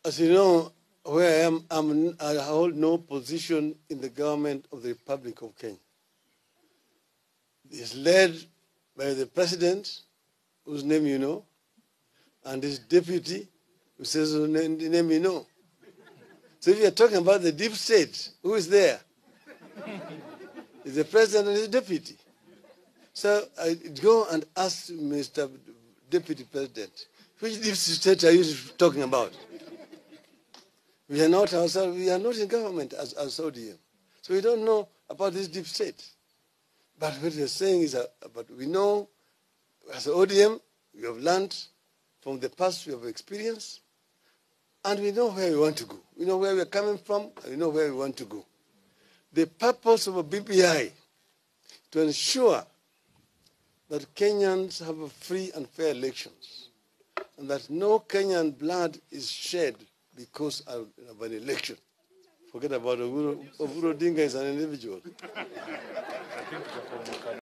As you know, where I am, I hold no position in the government of the Republic of Kenya. It's led by the president, whose name you know, and his deputy, who says whose name you know. So if you're talking about the deep state, who is there? It's the president and his deputy. So I go and ask Mr. Deputy President, which deep state are you talking about? We are not ourselves, we are not in government as ODM. So we don't know about this deep state. But what you're saying is, but we know as ODM, we have learned from the past, we have experience, and we know where we want to go. We know where we're coming from, and we know where we want to go. The purpose of a BPI to ensure that Kenyans have a free and fair elections, and that no Kenyan blood is shed because of an election. Forget about Raila Odinga is an individual.